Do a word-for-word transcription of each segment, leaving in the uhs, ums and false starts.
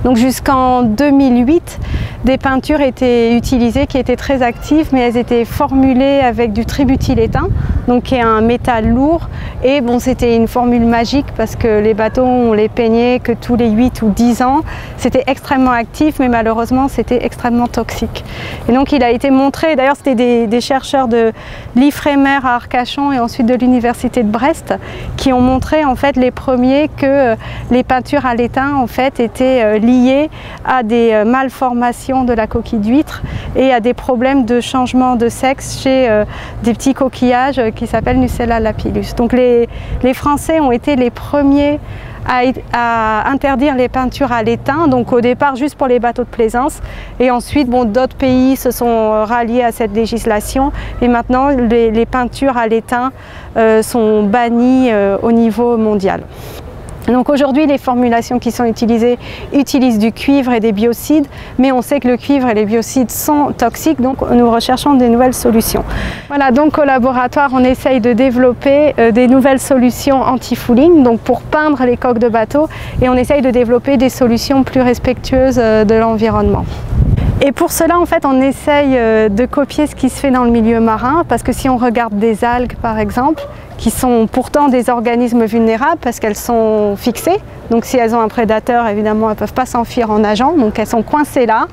Donc jusqu'en deux mille huit, des peintures étaient utilisées qui étaient très actives, mais elles étaient formulées avec du tributylétain, donc qui est un métal lourd. Et bon, c'était une formule magique parce que les bateaux, on les peignait que tous les huit ou dix ans. C'était extrêmement actif, mais malheureusement, c'était extrêmement toxique. Et donc, il a été montré, d'ailleurs, c'était des, des chercheurs de l'Ifremer à Arcachon et ensuite de l'Université de Brest qui ont montré, en fait, les premiers que les peintures à l'étain, en fait, étaient liées à des malformations de la coquille d'huître et à des problèmes de changement de sexe chez euh, des petits coquillages qui s'appellent Nucella lapillus. Donc les, les Français ont été les premiers à, à interdire les peintures à l'étain, donc au départ juste pour les bateaux de plaisance, et ensuite bon, d'autres pays se sont ralliés à cette législation et maintenant les, les peintures à l'étain euh, sont bannies euh, au niveau mondial. Donc aujourd'hui, les formulations qui sont utilisées utilisent du cuivre et des biocides, mais on sait que le cuivre et les biocides sont toxiques, donc nous recherchons des nouvelles solutions. Voilà, donc au laboratoire, on essaye de développer euh, des nouvelles solutions anti-fouling, donc pour peindre les coques de bateaux, et on essaye de développer des solutions plus respectueuses euh, de l'environnement. Et pour cela, en fait, on essaye de copier ce qui se fait dans le milieu marin, parce que si on regarde des algues, par exemple, qui sont pourtant des organismes vulnérables parce qu'elles sont fixées, donc si elles ont un prédateur, évidemment, elles ne peuvent pas s'enfuir en nageant, donc elles sont coincées là.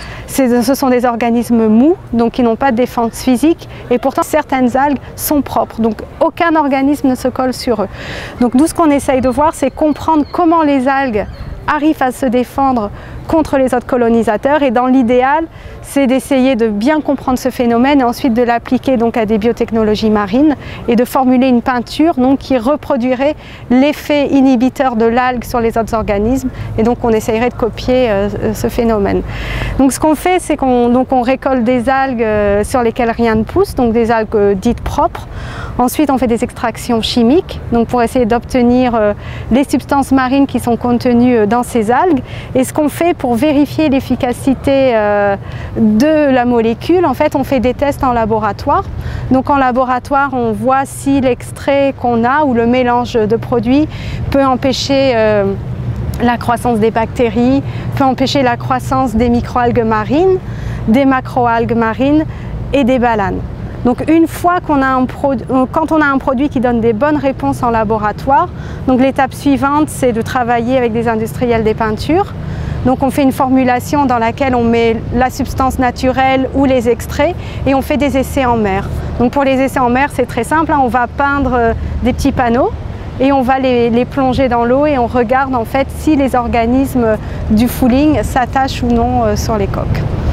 Ce sont des organismes mous, donc qui n'ont pas de défense physique, et pourtant certaines algues sont propres, donc aucun organisme ne se colle sur eux. Donc nous, ce qu'on essaye de voir, c'est comprendre comment les algues arrivent à se défendre contre les autres colonisateurs, et dans l'idéal, c'est d'essayer de bien comprendre ce phénomène et ensuite de l'appliquer donc à des biotechnologies marines et de formuler une peinture donc qui reproduirait l'effet inhibiteur de l'algue sur les autres organismes, et donc on essayerait de copier euh, ce phénomène. Donc ce qu'on fait, c'est qu'on donc on récolte des algues euh, sur lesquelles rien ne pousse, donc des algues euh, dites propres. Ensuite, on fait des extractions chimiques donc pour essayer d'obtenir euh, les substances marines qui sont contenues euh, dans ces algues, et ce qu'on fait pour vérifier l'efficacité euh, de la molécule, en fait, on fait des tests en laboratoire. Donc en laboratoire, on voit si l'extrait qu'on a ou le mélange de produits peut empêcher euh, la croissance des bactéries, peut empêcher la croissance des microalgues marines, des macroalgues marines et des balanes. Donc une fois qu'on a un produit, quand on a un produit qui donne des bonnes réponses en laboratoire, donc l'étape suivante, c'est de travailler avec des industriels des peintures. Donc on fait une formulation dans laquelle on met la substance naturelle ou les extraits et on fait des essais en mer. Donc pour les essais en mer, c'est très simple, hein, on va peindre des petits panneaux et on va les, les plonger dans l'eau et on regarde en fait si les organismes du fouling s'attachent ou non sur les coques.